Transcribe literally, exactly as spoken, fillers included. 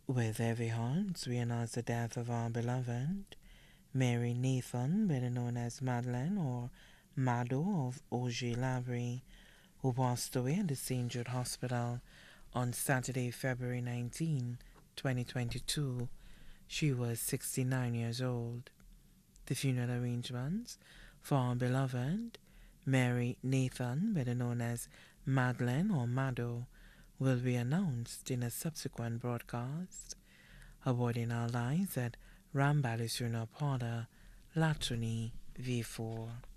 With heavy hearts, we announce the death of our beloved Mary Nathan, better known as Madeleine or Mado of Auger Lavery, who passed away at the Saint Jude Hospital on Saturday, February nineteenth, twenty twenty-two. She was sixty-nine years old. The funeral arrangements for our beloved Mary Nathan, better known as Madeleine or Mado, will be announced in a subsequent broadcast. Avoiding our lives at Rambalisuna Parlor, Latuni, V four.